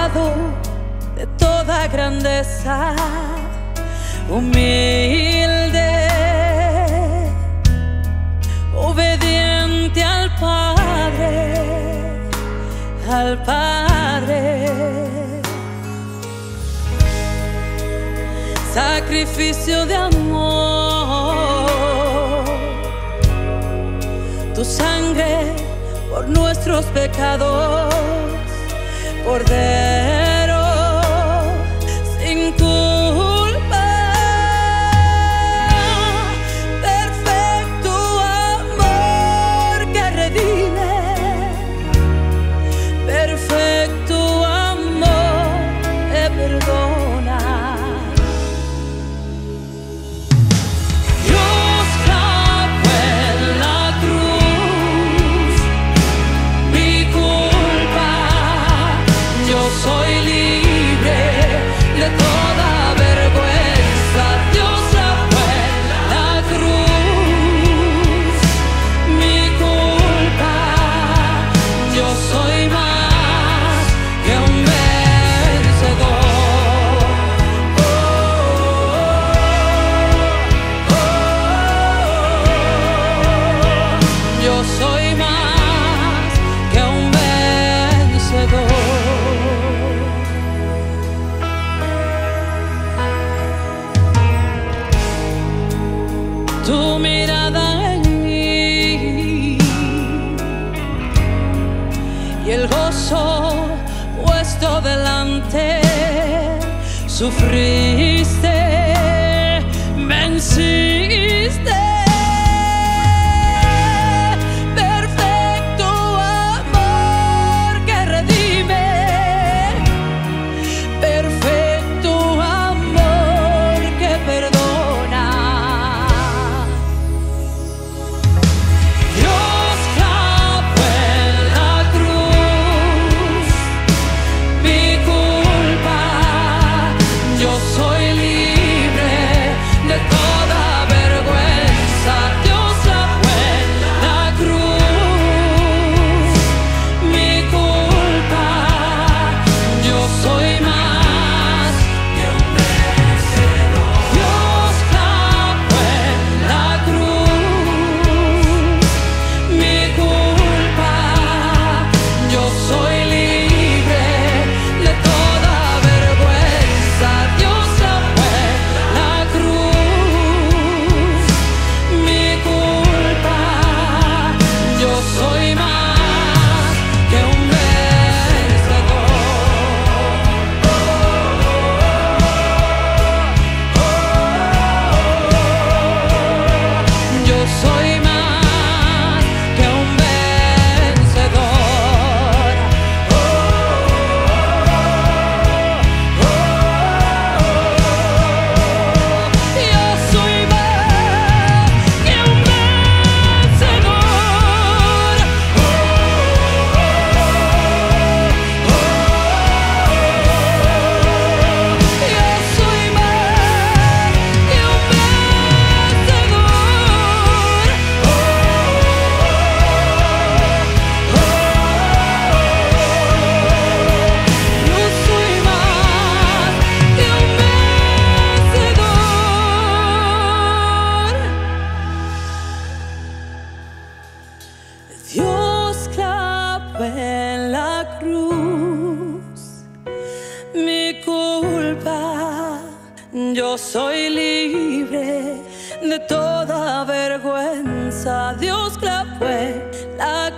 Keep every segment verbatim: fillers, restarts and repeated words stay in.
rodeado de toda grandeza, humilde, obediente al Padre, al Padre. Sacrificio de amor, tu sangre por nuestros pecados, Cordero sin culpa, perfecto amor que redime, perfecto amor que perdona. Soy libre de toda vergüenza. Dios clavó en la cruz mi culpa. Yo soy más que un vencedor. Oh, oh, oh, oh. Yo soy más que un vencedor. Tu mirada en mí y el gozo puesto delante, sufriste, venciste. Perfecto amor que redime, perfecto amor que perdona. Dios clavó en la cruz mi culpa. Yo soy libre de toda vergüenza. Dios clavó en la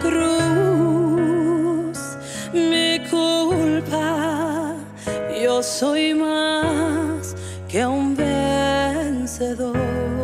cruz mi culpa. Yo soy más que un vencedor.